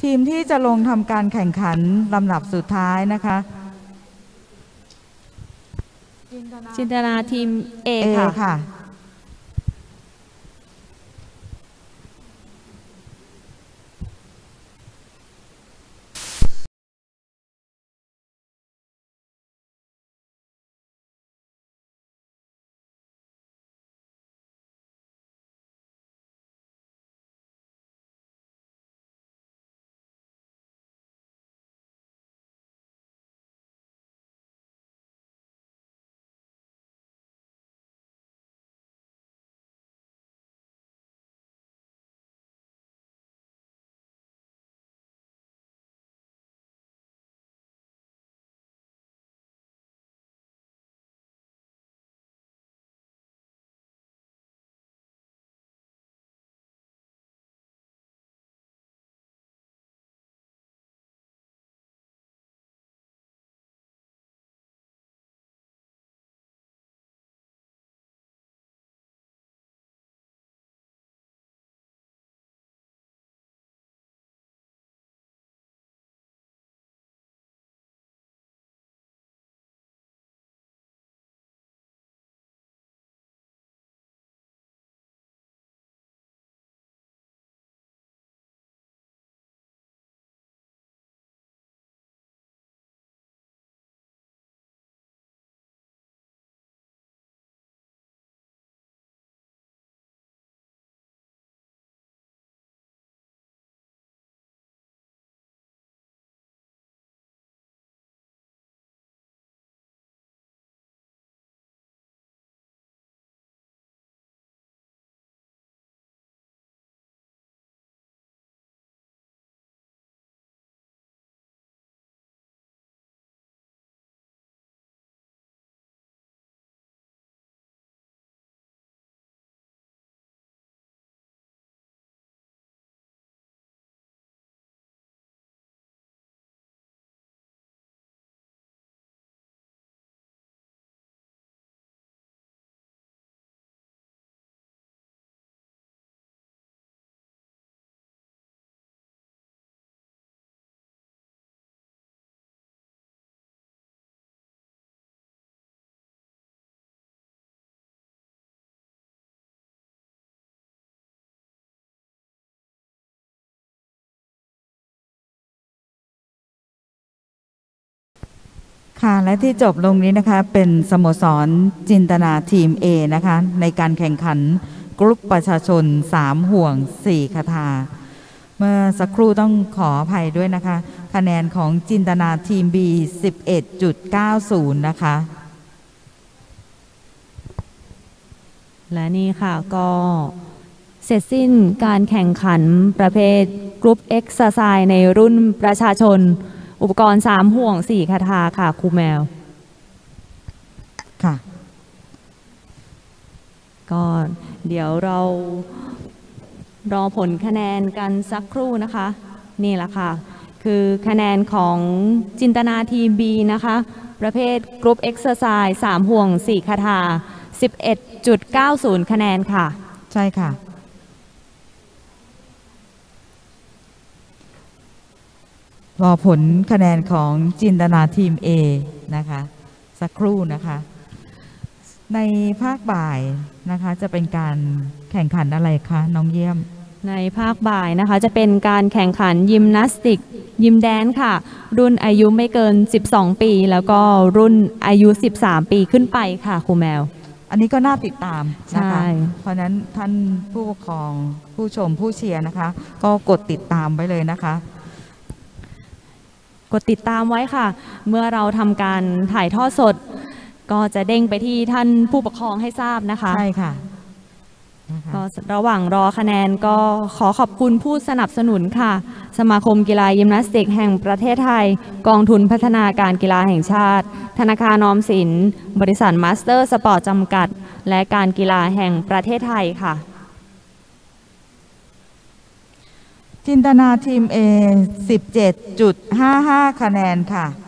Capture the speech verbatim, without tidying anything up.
ทีมที่จะลงทำการแข่งขันลำดับสุดท้ายนะคะจินตนาทีม A ค่ะค่ะและที่จบลงนี้นะคะเป็นสโมสรจินตนาทีม A นะคะในการแข่งขันกรุ๊ปประชาชนสามห่วงสี่คทาเมื่อสักครู่ต้องขออภัยด้วยนะคะคะแนนของจินตนาทีม B สิบเอ็ดจุดเก้าศูนย์ นะคะและนี่ค่ะก็เสร็จสิ้นการแข่งขันประเภทกรุ๊ปเอ็กซ์ไซส์ในรุ่นประชาชนอุปกรณ์สามห่วงสี่คทาค่ะครูแมวค่ะก็เดี๋ยวเรารอผลคะแนนกันสักครู่นะคะนี่แหละค่ะคือคะแนนของจินตนาทีม B นะคะประเภทกรุ๊ปเอ็กซ์ไซส์สามห่วงสี่คทา สิบเอ็ดจุดเก้าศูนย์ คะแนนค่ะใช่ค่ะรอผลคะแนนของจินตนาทีม A นะคะสักครู่นะคะในภาคบ่ายนะคะจะเป็นการแข่งขันอะไรคะน้องเยี่ยมในภาคบ่ายนะคะจะเป็นการแข่งขันยิมนาสติกยิมแดนค่ะรุ่นอายุไม่เกินสิบสองปีแล้วก็รุ่นอายุสิบสามปีขึ้นไปค่ะครูแมวอันนี้ก็น่าติดตามนะคะเพราะนั้นท่านผู้ปกครองผู้ชมผู้เชียร์นะคะก็กดติดตามไว้เลยนะคะกดติดตามไว้ค่ะเมื่อเราทำการถ่ายทอดสดก็จะเด้งไปที่ท่านผู้ปกครองให้ทราบนะคะใช่ค่ะก็ระหว่างรอคะแนนก็ขอขอบคุณผู้สนับสนุนค่ะสมาคมกีฬายิมนาสติกแห่งประเทศไทยกองทุนพัฒนาการกีฬาแห่งชาติธนาคารออมสินบริษัทมาสเตอร์สปอร์ตจำกัดและการกีฬาแห่งประเทศไทยค่ะจินตนาทีม A สิบเจ็ดจุดห้าห้า คะแนนค่ะ